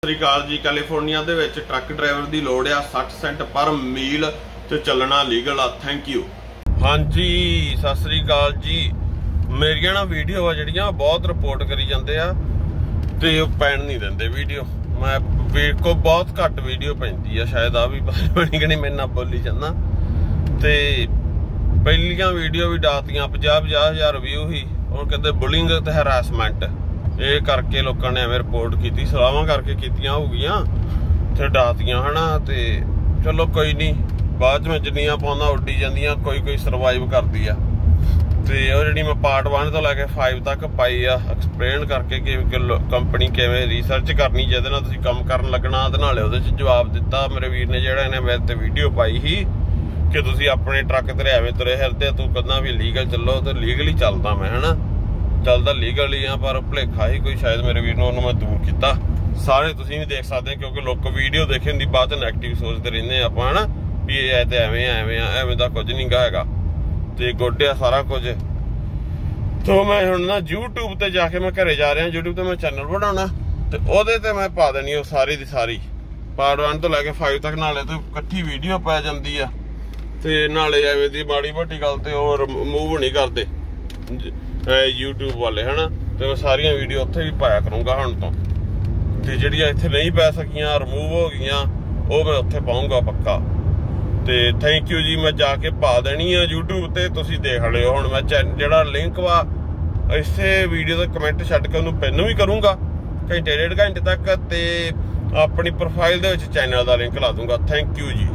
ਸਤਿ ਸ਼੍ਰੀ ਅਕਾਲ ਜੀ। ਕੈਲੀਫੋਰਨੀਆ ਦੇ ਵਿੱਚ ਟਰੱਕ ਡਰਾਈਵਰ ਦੀ ਲੋੜ ਆ 60 ਸੈਂਟ ਪਰ ਮੀਲ ਤੇ ਚੱਲਣਾ ਲੀਗਲ ਆ। Thank you. ਹਾਂਜੀ ਸਤਿ ਸ਼੍ਰੀ ਅਕਾਲ ਜੀ। ਮੇਰੀਆਂ ਨਾ ਵੀਡੀਓ ਆ ਜਿਹੜੀਆਂ ਬਹੁਤ ਰਿਪੋਰਟ ਕਰੀ ਜਾਂਦੇ ਆ ਤੇ ਉਹ ਪੈਣ ਨਹੀਂ ਦਿੰਦੇ ਵੀਡੀਓ। ਮੈਂ ਵੇਖੋ ਬਹੁਤ ਘੱਟ ਵੀਡੀਓ ਪੈਂਦੀ ਆ, ਸ਼ਾਇਦ ਆ ਵੀ ਬਣੀ ਕਿ ਨਹੀਂ ਮੈਂ ਨਾ ਬੋਲੀ ਜਾਂਦਾ। ਤੇ ਪਹਿਲੀਆਂ ਵੀਡੀਓ ਵੀ ਡਾਤੀਆਂ 50,000 ਵਿਊ ਹੀ। ਉਹ ਕਹਿੰਦੇ ਬੁਲਿੰਗ ਤੇ ਹਰਾਸਮੈਂਟ ਇਹ ਕਰਕੇ ਲੋਕਾਂ ਨੇ ਐਵੇਂ ਰਿਪੋਰਟ ਕੀਤੀ, ਸਲਾਹਾਂ ਕਰਕੇ ਕੀਤੀਆਂ ਹੋਗੀਆਂ ਤੇ ਡਾਤੀਆਂ ਹਨਾ। ਤੇ ਚਲੋ ਕੋਈ ਨਹੀਂ, ਬਾਅਦ 'ਚ ਮੈਂ ਜਿੰਨੀਆਂ ਪਾਉਂਦਾ ਉੱਡੀ ਜਾਂਦੀਆਂ, ਕੋਈ ਸਰਵਾਈਵ ਕਰਦੀ ਆ। ਤੇ ਉਹ ਜਿਹੜੀ ਮੈਂ ਪਾਰਟ 1 ਤੋਂ ਲੈ ਕੇ 5 ਤੱਕ ਪਾਈ ਆ, ਐਕਸਪਲੇਨ ਕਰਕੇ ਕਿ ਕੰਪਨੀ ਕਿਵੇਂ ਰਿਸਰਚ ਕਰਨੀ ਜਿਹਦੇ ਨਾਲ ਤੁਸੀਂ ਕੰਮ ਕਰਨ ਲੱਗਣਾ। ਤੇ ਨਾਲੇ ਉਹਦੇ 'ਚ ਜਵਾਬ ਦਿੱਤਾ ਮੇਰੇ ਵੀਰ ਨੇ ਜਿਹੜਾ ਇਹਨੇ ਮੇਰੇ ਤੇ ਵੀਡੀਓ ਪਾਈ ਸੀ ਕਿ ਤੁਸੀਂ ਆਪਣੇ ਟਰੱਕ ਤੇ ਐਵੇਂ ਤੁਰੇ ਫਿਰਦੇ, ਤੂੰ ਕਹਿੰਦਾ ਵੀ ਲੀਗਲ ਚੱਲੋ। ਤੇ ਲੀਗਲੀ ਚੱਲਦਾ ਮੈਂ ਹਨਾ, ਚੱਲਦਾ ਲੀਗਲੀ ਆ। ਪਰ ਭੁਲੇਖਾ ਹੀ ਕੋਈ ਸ਼ਾਇਦ ਮੇਰੇ ਵੀਰ ਨੂੰ, ਉਹਨੂੰ ਮੈਂ ਦੂਰ ਕੀਤਾ। ਸਾਰੇ ਤੁਸੀਂ ਵੀ ਦੇਖ ਸਕਦੇ ਕਿਉਂਕਿ ਲੋਕ ਵੀਡੀਓ ਦੇਖੇ ਹੁੰਦੀ, ਬਾਅਦ 'ਚ ਨੈਗੇਟਿਵ ਸੋਚਦੇ ਰਹਿੰਦੇ ਆਪਾਂ ਹਨਾ ਵੀ ਇਹ ਤੇ ਐਵੇਂ ਆ। ਐਵੇਂ ਦਾ ਕੁਝ ਨਹੀਂ ਗਾ ਹੈਗਾ ਤੇ ਗੋਡਿਆ ਸਾਰਾ ਕੁਝ। ਤੋ ਮੈਂ ਹੁਣ ਨਾ YouTube ਤੇ ਜਾ ਕੇ ਮੈਂ ਘਰੇ ਜਾ ਰਿਹਾ, YouTube ਤੇ ਮੈਂ ਚੈਨਲ ਬਣਾਉਣਾ ਤੇ ਉਹਦੇ ਤੇ ਮੈਂ ਪਾ ਦੇਣੀ ਉਹ ਸਾਰੀ ਦੀ ਸਾਰੀ ਪਾਰਟ 1 ਤੋਂ ਲੈ ਕੇ 5 ਤੱਕ। ਨਾਲੇ ਤੇ ਇਕੱਠੀ ਵੀਡੀਓ ਪੈ ਜਾਂਦੀ ਆ ਤੇ ਨਾਲੇ ਐਵੇਂ ਦੀ ਮਾੜੀ ਮੋਟੀ ਗੱਲ ਤੇ ਉਹ ਰਿਮੂਵ ਨਹੀਂ ਕਰਦੇ YouTube ਵਾਲੇ ਹਨਾ। ਤੇ ਮੈਂ ਸਾਰੀਆਂ ਵੀਡੀਓ ਉੱਥੇ ਵੀ ਪਾਇਆ ਕਰੂੰਗਾ ਹੁਣ ਤੋਂ। ਤੇ ਜਿਹੜੀਆਂ ਇੱਥੇ ਨਹੀਂ ਪੈ ਸਕੀਆਂ, ਰਿਮੂਵ ਹੋ ਗਈਆਂ, ਉਹ ਮੈਂ ਉੱਥੇ ਪਾਊਂਗਾ ਪੱਕਾ। ਤੇ ਥੈਂਕ ਯੂ ਜੀ। ਮੈਂ ਜਾ ਕੇ ਪਾ ਦੇਣੀ ਆ YouTube ਤੇ, ਤੁਸੀਂ ਦੇਖ ਲਿਓ। ਹੁਣ ਮੈਂ ਜਿਹੜਾ ਲਿੰਕ ਵਾ ਇਸੇ ਵੀਡੀਓ ਦਾ ਕਮੈਂਟ ਛੱਡ ਕੇ ਉਹਨੂੰ ਪਿੰਨ ਵੀ ਕਰੂੰਗਾ ਘੰਟੇ 1.5 ਘੰਟੇ ਤੱਕ, ਤੇ ਆਪਣੀ ਪ੍ਰੋਫਾਈਲ ਦੇ ਵਿੱਚ ਚੈਨਲ ਦਾ ਲਿੰਕ ਲਾ ਦੂੰਗਾ। ਥੈਂਕ ਯੂ ਜੀ।